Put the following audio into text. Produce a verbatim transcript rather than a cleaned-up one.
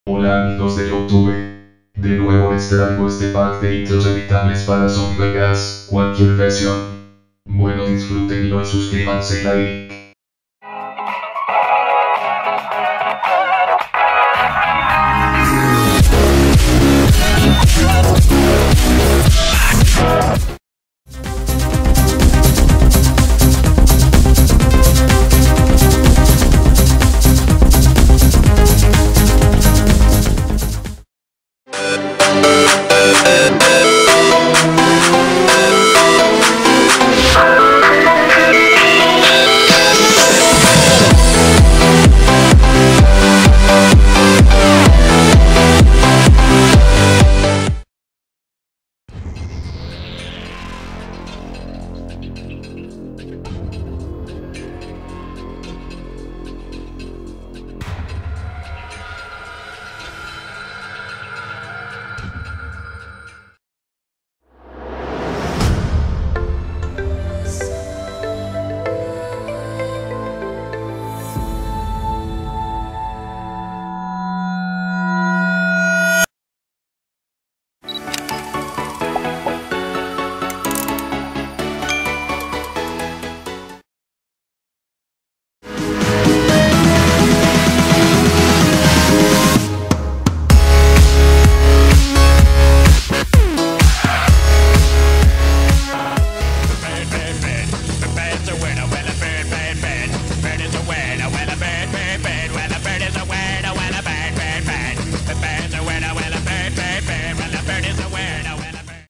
Hola amigos de YouTube. De nuevo les traigo este pack de intros editables para Sonic Vegas, cualquier versión. Bueno, disfrútenlo y suscríbanse ahí.